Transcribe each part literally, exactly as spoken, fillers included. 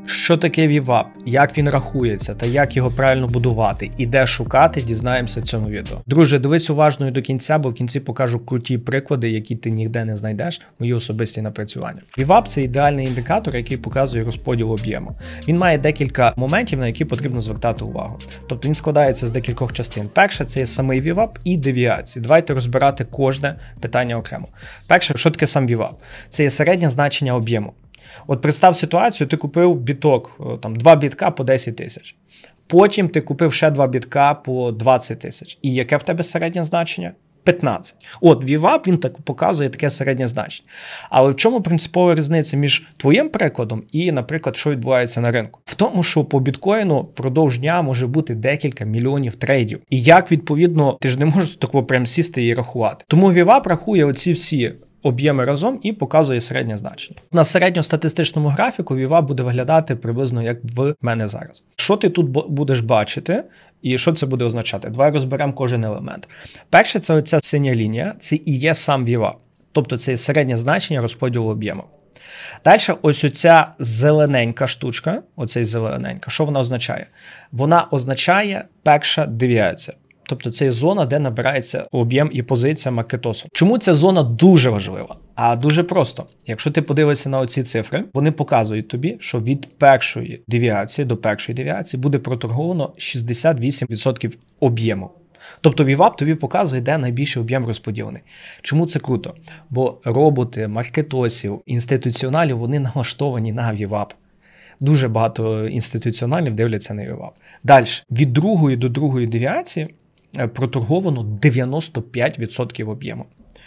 Що таке вівап, як він рахується та як його правильно будувати і де шукати, дізнаємося в цьому відео. Друже, дивись уважно і до кінця, бо в кінці покажу круті приклади, які ти ніде не знайдеш, мої особисті напрацювання. вівап – це ідеальний індикатор, який показує розподіл об'єму. Він має декілька моментів, на які потрібно звертати увагу. Тобто він складається з декількох частин. Перше – це є самий вівап і девіації. Давайте розбирати кожне питання окремо. Перше, що таке сам вівап? Це є середнє значення об'єму. От представ ситуацію, ти купив біток, там, два бітка по десять тисяч. Потім ти купив ще два бітка по двадцять тисяч. І яке в тебе середнє значення? п'ятнадцять. От, вівап, він так показує таке середнє значення. Але в чому принципова різниця між твоїм прикладом і, наприклад, що відбувається на ринку? В тому, що по біткоїну продовж дня може бути декілька мільйонів трейдів. І як, відповідно, ти ж не можеш такого прям сісти і рахувати. Тому вівап рахує оці всі об'єми разом і показує середнє значення. На середньостатистичному графіку вівап буде виглядати приблизно як в мене зараз. Що ти тут будеш бачити і що це буде означати? Давай розберемо кожен елемент. Перше, це оця синя лінія, це і є сам вівап. Тобто це середнє значення розподілу об'єму. Далі ось оця зелененька штучка, оцей зелененька, що вона означає? Вона означає перша девіація. Тобто це є зона, де набирається об'єм і позиція маркетосу. Чому ця зона дуже важлива? А дуже просто. Якщо ти подивишся на оці цифри, вони показують тобі, що від першої девіації до першої девіації буде проторговано шістдесят вісім відсотків об'єму. Тобто вівап тобі показує, де найбільший об'єм розподілений. Чому це круто? Бо роботи, маркетосів, інституціоналів, вони налаштовані на вівап. Дуже багато інституціоналів дивляться на вівап. Далі. Від другої до другої девіації проторговано дев'яносто п'ять відсотків об'єму.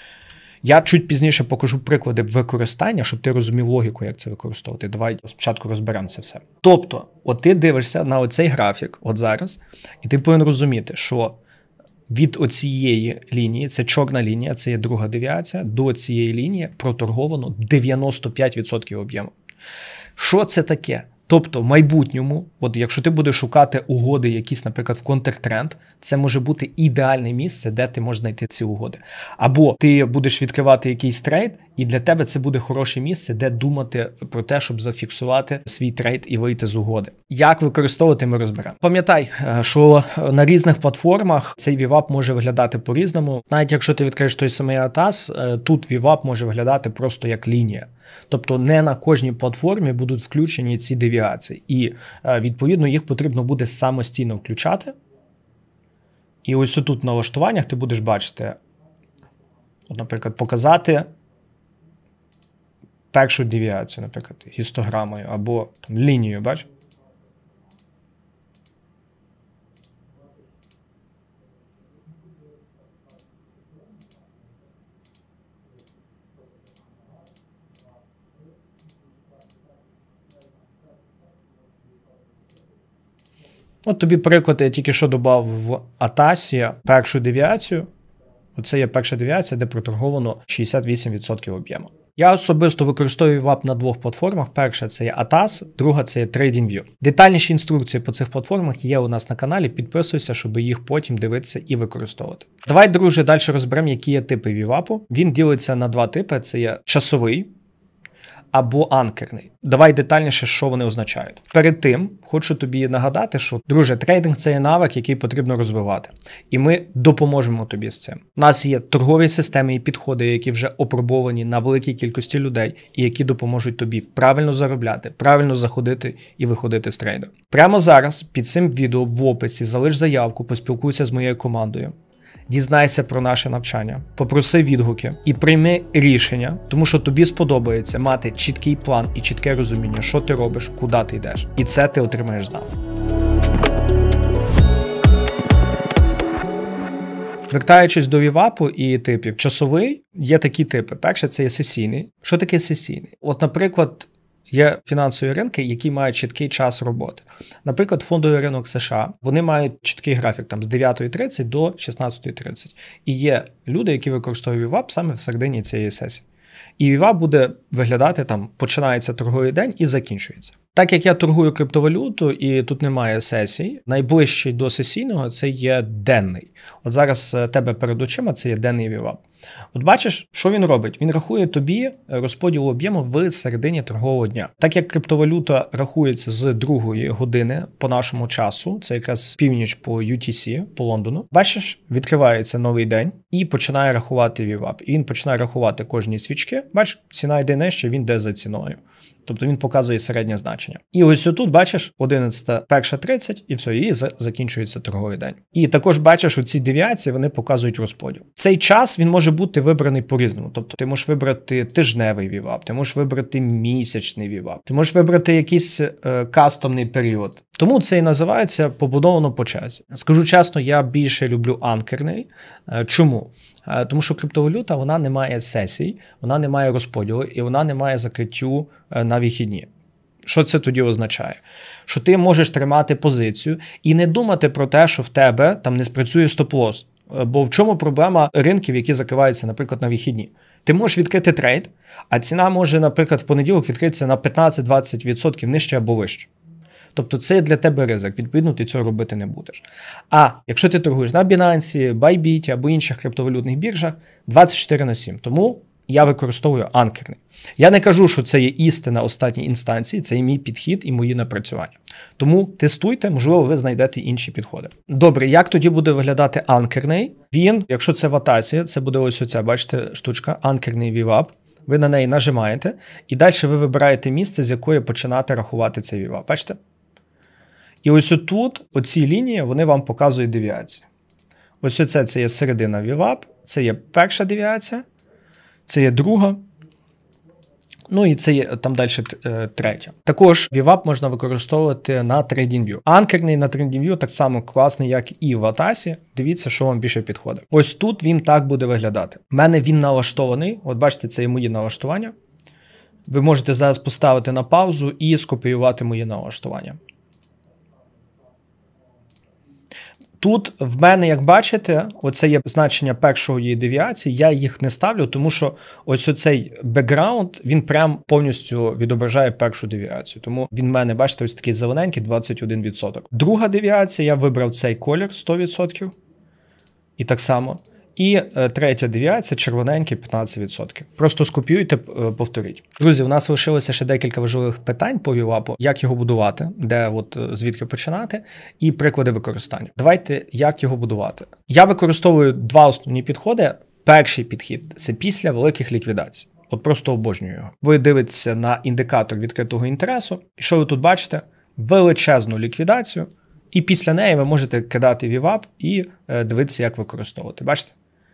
Я чуть пізніше покажу приклади використання, щоб ти розумів логіку, як це використовувати. Давай спочатку розберемо це все. Тобто, от ти дивишся на оцей графік, от зараз, і ти повинен розуміти, що від оцієї лінії, це чорна лінія, це є друга девіація, до цієї лінії проторговано дев'яносто п'ять відсотків об'єму. Що це таке? Тобто в майбутньому, от якщо ти будеш шукати угоди якісь, наприклад, в контртренд, це може бути ідеальне місце, де ти можеш знайти ці угоди. Або ти будеш відкривати якийсь трейд, і для тебе це буде хороше місце, де думати про те, щоб зафіксувати свій трейд і вийти з угоди. Як використовувати, ми розберемо. Пам'ятай, що на різних платформах цей вівап може виглядати по-різному. Навіть якщо ти відкриєш той самий атас, тут вівап може виглядати просто як лінія. Тобто не на кожній платформі будуть включені ці девіації. І, відповідно, їх потрібно буде самостійно включати. І ось тут в налаштуваннях ти будеш бачити, от, наприклад, показати першу девіацію, наприклад, гістограмою або там, лінією, бачиш? От тобі приклад, я тільки що додав в атасі першу девіацію. Оце є перша девіація, де проторговано шістдесят вісім відсотків об'єму. Я особисто використовую вівап на двох платформах. Перша – це є атас, друга – це є TradingView. Детальніші інструкції по цих платформах є у нас на каналі. Підписуйся, щоб їх потім дивитися і використовувати. Давай, друже, далі розберемо, які є типи вівапу. Він ділиться на два типи. Це є часовий або анкерний. Давай детальніше, що вони означають. Перед тим, хочу тобі нагадати, що, друже, трейдинг – це є навик, який потрібно розвивати. І ми допоможемо тобі з цим. У нас є торгові системи і підходи, які вже опробовані на великій кількості людей, і які допоможуть тобі правильно заробляти, правильно заходити і виходити з трейду. Прямо зараз, під цим відео в описі, залиш заявку, поспілкуйся з моєю командою. Дізнайся про наше навчання, попроси відгуки і прийми рішення, тому що тобі сподобається мати чіткий план і чітке розуміння, що ти робиш, куди ти йдеш. І це ти отримаєш з нами. Вертаючись до вівапу і типів, часовий, є такі типи. Перше, це є сесійний. Що таке сесійний? От, наприклад, є фінансові ринки, які мають чіткий час роботи. Наприклад, фондовий ринок США, вони мають чіткий графік там, з дев'ятої тридцять до шістнадцятої тридцять. І є люди, які використовують вівап саме в середині цієї сесії. І вівап буде виглядати там, починається торговий день і закінчується. Так як я торгую криптовалюту і тут немає сесій, найближчий до сесійного це є денний. От зараз тебе перед очима це є денний вівап. От бачиш, що він робить? Він рахує тобі розподіл об'єму в середині торгового дня. Так як криптовалюта рахується з другої години по нашому часу, це якраз північ по ю ті сі, по Лондону, бачиш, відкривається новий день і починає рахувати вівап. І він починає рахувати кожні свічки. Бачиш, ціна йде нижче, він йде за ціною. Тобто він показує середнє значення. І ось отут, бачиш, одинадцята, перша тридцять, і все, і закінчується торговий день. І також бачиш, оці девіації, вони показують розподіл. Цей час, він може бути вибраний по-різному. Тобто ти можеш вибрати тижневий вівап, ти можеш вибрати місячний вівап, ти можеш вибрати якийсь е, кастомний період. Тому це і називається побудовано по часі. Скажу чесно, я більше люблю анкерний. Чому? Тому що криптовалюта, вона не має сесій, вона не має розподілу і вона не має закриттю на вихідні. Що це тоді означає? Що ти можеш тримати позицію і не думати про те, що в тебе там не спрацює стоп-лосс. Бо в чому проблема ринків, які закриваються, наприклад, на вихідні? Ти можеш відкрити трейд, а ціна може, наприклад, в понеділок відкритися на п'ятнадцять-двадцять відсотків нижче або вище. Тобто це для тебе ризик, відповідно, ти цього робити не будеш. А якщо ти торгуєш на Binance, Bybit або інших криптовалютних біржах, двадцять чотири на сім. Тому я використовую анкерний. Я не кажу, що це є істина останньої інстанції, це є мій підхід і мої напрацювання. Тому тестуйте, можливо, ви знайдете інші підходи. Добре, як тоді буде виглядати анкерний? Він, якщо це в атасі, це буде ось оця, бачите, штучка, анкерний вівап. Ви на неї нажимаєте, і далі ви вибираєте місце, з якої починати рахувати цей вівап. Бачите? І ось отут, оці лінії, вони вам показують девіації. Ось оце це є середина вівап, це є перша девіація, це є друга, ну і це є там далі третя. Також вівап можна використовувати на TradingView. Анкерний на TradingView так само класний, як і в атасі. Дивіться, що вам більше підходить. Ось тут він так буде виглядати. У мене він налаштований, от бачите, це є мої налаштування. Ви можете зараз поставити на паузу і скопіювати мої налаштування. Тут в мене, як бачите, оце є значення першої девіації, я їх не ставлю, тому що ось оцей бекграунд, він прям повністю відображає першу девіацію. Тому він в мене, бачите, ось такий зелененький, двадцять один відсоток. Друга девіація, я вибрав цей колір, сто відсотків. І так само. І е, третя девіація, червоненький, п'ятнадцять відсотків. Просто скопіюйте, е, повторіть. Друзі, у нас лишилося ще декілька важливих питань по вівапу. Як його будувати, де, от, звідки починати, і приклади використання. Давайте, як його будувати. Я використовую два основні підходи. Перший підхід – це після великих ліквідацій. От просто обожнюю його. Ви дивитеся на індикатор відкритого інтересу, і що ви тут бачите? Величезну ліквідацію. І після неї ви можете кидати вівап і е, дивитися, як використовувати. Бачите?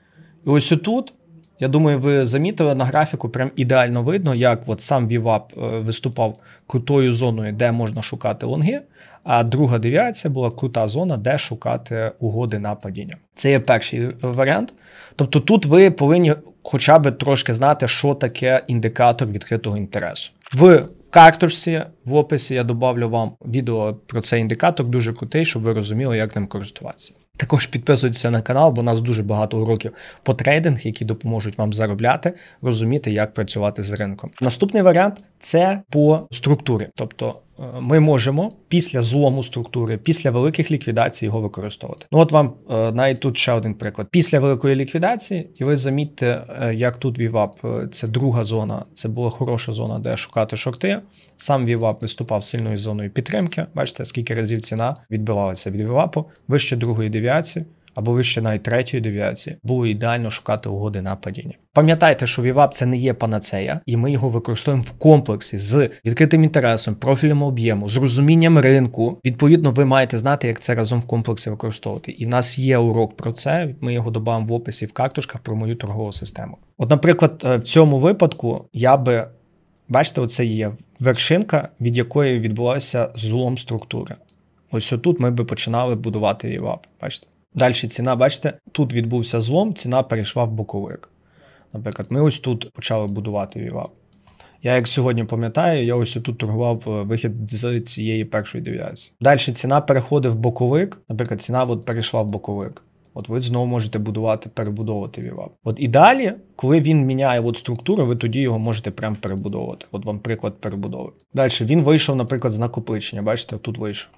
І ось отут, я думаю, ви замітили на графіку, прям ідеально видно, як от сам вівап е, виступав крутою зоною, де можна шукати лонги, а друга девіація була крута зона, де шукати угоди на падіння. Це є перший варіант. Тобто тут ви повинні хоча б трошки знати, що таке індикатор відкритого інтересу. В карточці в описі я добавлю вам відео про цей індикатор, дуже крутий, щоб ви розуміли, як ним користуватися. Також підписуйтесь на канал, бо у нас дуже багато уроків по трейдингу, які допоможуть вам заробляти, розуміти, як працювати з ринком. Наступний варіант – це по структурі. Тобто ми можемо після злому структури, після великих ліквідацій його використовувати. Ну от вам навіть тут ще один приклад. Після великої ліквідації, і ви замітьте, як тут вівап, це друга зона, це була хороша зона, де шукати шорти. Сам вівап виступав сильною зоною підтримки. Бачите, скільки разів ціна відбивалася від вівапу. Вище другої девіації або вище навіть третьої девіації було ідеально шукати угоди на падіння. Пам'ятайте, що вівап це не є панацея, і ми його використовуємо в комплексі з відкритим інтересом, профілем об'єму, з розумінням ринку. Відповідно, ви маєте знати, як це разом в комплексі використовувати. І в нас є урок про це, ми його додамо в описі в карточках про мою торгову систему. От, наприклад, в цьому випадку я би, бачите, оце є вершинка, від якої відбулося злом структури. Ось отут ми би починали будувати вівап, бачите. Далі ціна, бачите, тут відбувся злом, ціна перейшла в боковик. Наприклад, ми ось тут почали будувати вівап. Я, як сьогодні пам'ятаю, я ось тут торгував вихід з цієї першої девіації. Далі ціна переходить в боковик, наприклад, ціна от перейшла в боковик. От ви знову можете будувати, перебудовувати вівап. От і далі, коли він міняє от структуру, ви тоді його можете прям перебудовувати. От вам приклад перебудови. Далі, він вийшов, наприклад, з накопичення. Бачите, тут вийшов.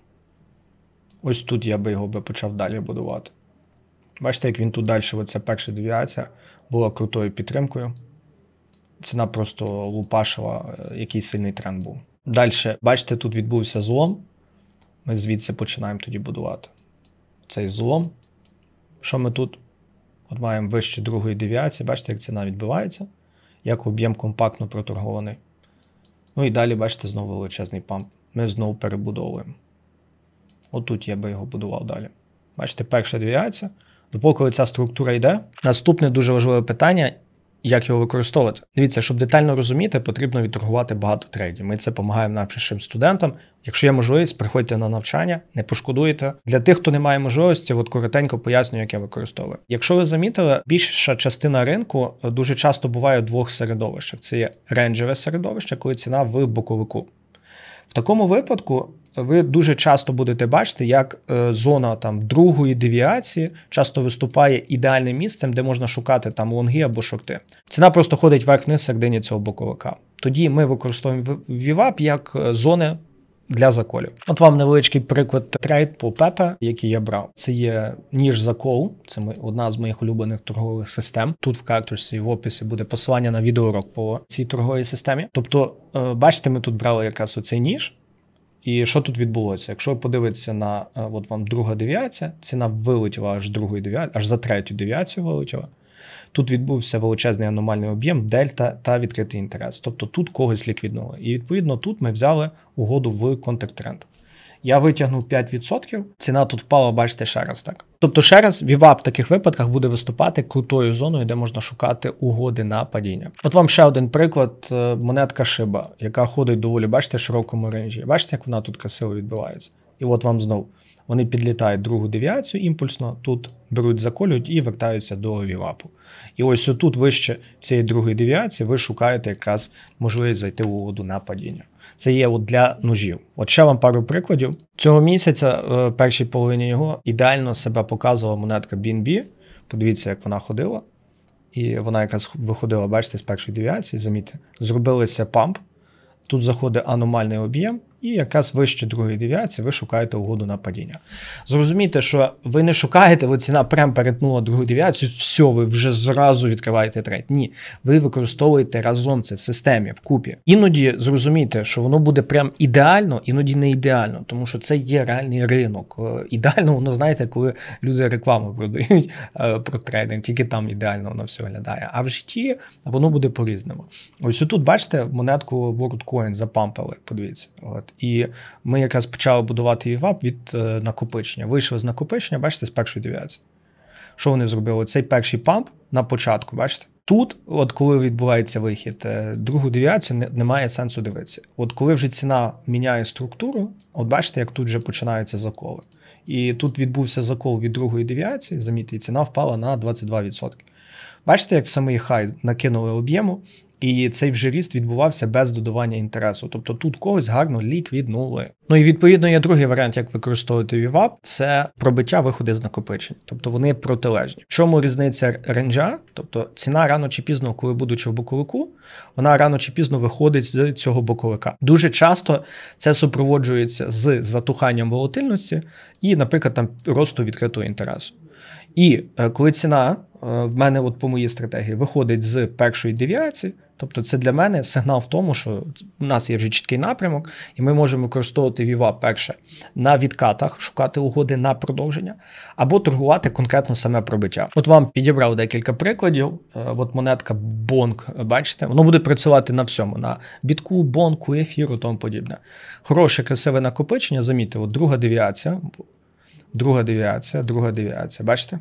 Ось тут я би його би почав далі будувати. Бачите, як він тут далі, оця перша девіація, була крутою підтримкою. Ціна просто лупашила, який сильний тренд був. Далі, бачите, тут відбувся злом. Ми звідси починаємо тоді будувати. Цей злом. Що ми тут? От маємо вище другої девіації. Бачите, як ціна відбивається. Як об'єм компактно проторгований. Ну і далі, бачите, знову величезний памп. Ми знову перебудовуємо. Отут я би його будував далі. Бачите, перша девіація. Допоки ця структура йде. Наступне дуже важливе питання – як його використовувати? Дивіться, щоб детально розуміти, потрібно відторгувати багато трейдів. Ми це допомагаємо нашим студентам. Якщо є можливість, приходьте на навчання, не пошкодуєте. Для тих, хто не має можливості, от коротенько пояснюю, як я використовую. Якщо ви замітили, більша частина ринку дуже часто буває в двох середовищах. Це є рейнджеве середовище, коли ціна в боковику. В такому випадку ви дуже часто будете бачити, як е, зона там другої девіації часто виступає ідеальним місцем, де можна шукати там лонги або шорти. Ціна просто ходить вверх-вниз середині цього боковика. Тоді ми використовуємо вівап як зони для заколів. От вам невеличкий приклад трейд по Пепе, який я брав. Це є ніж закол, це одна з моїх улюблених торгових систем. Тут в карточці в описі буде посилання на відеоурок по цій торговій системі. Тобто, бачите, ми тут брали якраз оцей ніж. І що тут відбулося? Якщо ви подивитеся на от вам друга девіація, ціна вилетіла аж другої девіації, аж за третю девіацію вилетіла. Тут відбувся величезний аномальний об'єм, дельта та відкритий інтерес. Тобто тут когось ліквіднули. І відповідно тут ми взяли угоду в контртренд. Я витягнув п'ять відсотків, ціна тут впала, бачите, ще раз так. Тобто ще раз вівап в таких випадках буде виступати крутою зоною, де можна шукати угоди на падіння. От вам ще один приклад, монетка Shiba, яка ходить доволі, бачите, в широкому рейнджі. Бачите, як вона тут красиво відбивається. І от вам знову. Вони підлітають другу девіацію імпульсно, тут беруть, заколюють і вертаються до вівапу. І ось отут вище цієї другої девіації ви шукаєте якраз можливість зайти в угоду на падіння. Це є от для ножів. От ще вам пару прикладів. Цього місяця, в першій половині його, ідеально себе показувала монетка бі ен бі. Подивіться, як вона ходила. І вона якраз виходила, бачите, з першої девіації, замітьте. Зробилися памп. Тут заходить аномальний об'єм. І якраз вище другої девіації ви шукаєте угоду на падіння. Зрозумійте, що ви не шукаєте, ви ціна прям перетнула другу девіацію, все, ви вже зразу відкриваєте трейд. Ні, ви використовуєте разом це в системі, в купі. Іноді зрозумійте, що воно буде прям ідеально, іноді не ідеально, тому що це є реальний ринок. Ідеально воно, знаєте, коли люди рекламу продають про трейдинг, тільки там ідеально воно все виглядає. А в житті воно буде по-різному. Ось тут, бачите, монетку WorldCoin запампали, подивіться. От. І ми якраз почали будувати вівап від е, накопичення. Вийшли з накопичення, бачите, з першої девіації. Що вони зробили? Цей перший памп на початку, бачите? Тут, от коли відбувається вихід, е, другу девіацію не, немає сенсу дивитися. От коли вже ціна міняє структуру, от бачите, як тут вже починаються заколи. І тут відбувся закол від другої девіації, замітьте, і ціна впала на двадцять два відсотки. Бачите, як в самий хай накинули об'єму, і цей вже ріст відбувався без додавання інтересу. Тобто тут когось гарно ліквіднули. Ну і відповідно є другий варіант, як використовувати вівап, це пробиття виходи з накопичень. Тобто вони протилежні. В чому різниця ренджа? Тобто ціна рано чи пізно, коли будучи в боковику, вона рано чи пізно виходить з цього боковика. Дуже часто це супроводжується з затуханням волатильності і, наприклад, там росту відкритого інтересу. І коли ціна, в мене от по моїй стратегії, виходить з першої девіації, тобто це для мене сигнал в тому, що у нас є вже чіткий напрямок, і ми можемо використовувати вівап перше на відкатах, шукати угоди на продовження, або торгувати конкретно саме пробиття. От вам підібрав декілька прикладів. От монетка бонк, бачите, воно буде працювати на всьому, на бітку, бонку, ефіру, тому подібне. Хороше, красиве накопичення, замітьте, от друга девіація, друга девіація, друга девіація, бачите?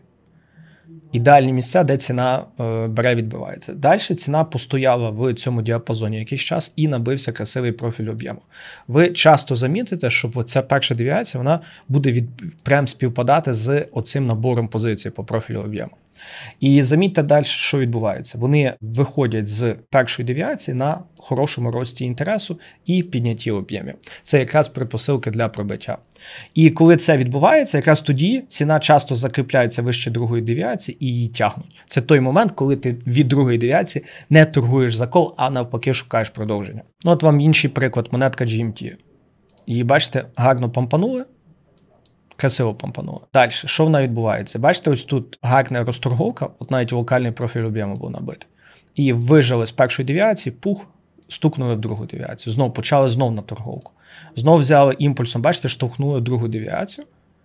Ідеальні місця, де ціна е, бере, відбивається. Далі ціна постояла в цьому діапазоні якийсь час і набився красивий профіль об'єму. Ви часто замітите, що ця перша девіація, вона буде від, прям співпадати з оцим набором позицій по профілю об'єму. І замітьте далі, що відбувається. Вони виходять з першої девіації на хорошому рості інтересу і піднятті об'ємів. Це якраз предпосилки для пробиття. І коли це відбувається, якраз тоді ціна часто закріпляється вище другої девіації і її тягнуть. Це той момент, коли ти від другої девіації не торгуєш за кол, а навпаки шукаєш продовження. Ну от вам інший приклад, монетка джі ем ті. Її, бачите, гарно помпанули. Красиво помпануло. Далі, що вона відбувається? Бачите, ось тут гарна розторговка, от навіть локальний профіль об'єму був набитий. І вижили з першої девіації, пух, стукнули в другу девіацію. Знову почали знов на торговку. Знову взяли імпульсом, бачите, штовхнули в другу девіацію.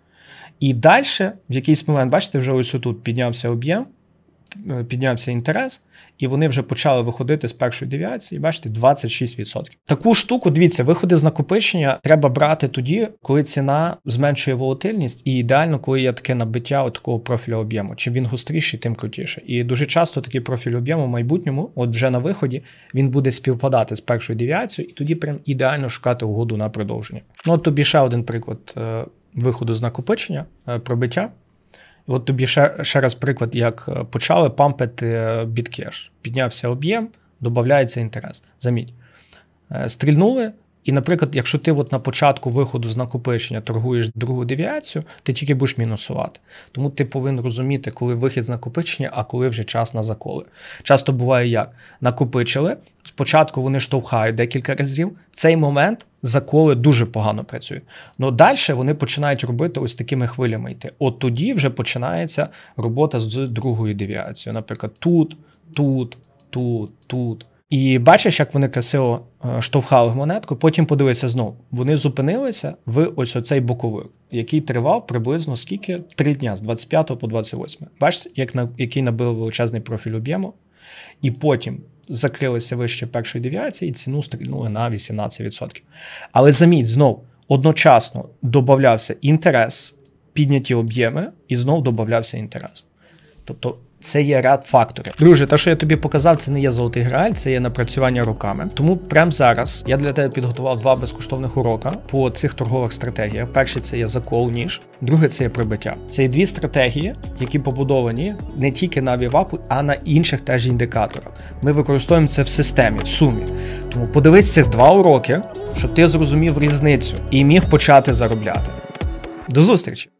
І далі, в якийсь момент, бачите, вже ось тут піднявся об'єм, піднявся інтерес, і вони вже почали виходити з першої девіації, бачите, двадцять шість відсотків. Таку штуку, дивіться, виходи з накопичення треба брати тоді, коли ціна зменшує волатильність, і ідеально, коли є таке набиття от такого профілю об'єму. Чим він гостріший, тим крутіше. І дуже часто такий профіль об'єму в майбутньому, от вже на виході, він буде співпадати з першою девіацією, і тоді прям ідеально шукати угоду на продовження. Ну, от тобі ще один приклад виходу з накопичення, пробиття. І от тобі ще, ще раз приклад, як почали пампити біткеш. Піднявся об'єм, додається інтерес. Заміть. Стрільнули, і, наприклад, якщо ти от на початку виходу з накопичення торгуєш другу девіацію, ти тільки будеш мінусувати. Тому ти повинен розуміти, коли вихід з накопичення, а коли вже час на заколи. Часто буває як? Накопичили, спочатку вони штовхають декілька разів, в цей момент заколи дуже погано працюють. Ну далі вони починають робити ось такими хвилями йти. От тоді вже починається робота з другою девіацією. Наприклад, тут, тут, тут, тут. І бачиш, як вони красиво штовхали в монетку, потім подивися знову. Вони зупинилися в ось оцей боковик, який тривав приблизно скільки? Три дня, з двадцять п'ятого по двадцять восьме. Бачите, як на, який набили величезний профіль об'єму. І потім закрилися вище першої девіації і ціну стрільнули на вісімнадцять відсотків. Але заміть, знов, одночасно додавався інтерес, підняті об'єми, і знов додавався інтерес. Тобто це є ряд факторів. Друже, те, що я тобі показав, це не є золотий грааль, це є напрацювання руками. Тому прямо зараз я для тебе підготував два безкоштовних урока по цих торгових стратегіях. Перший – це є закол ніж, другий – це є прибиття. Це є дві стратегії, які побудовані не тільки на вівапу, а на інших теж індикаторах. Ми використовуємо це в системі, в сумі. Тому подивись цих два уроки, щоб ти зрозумів різницю і міг почати заробляти. До зустрічі!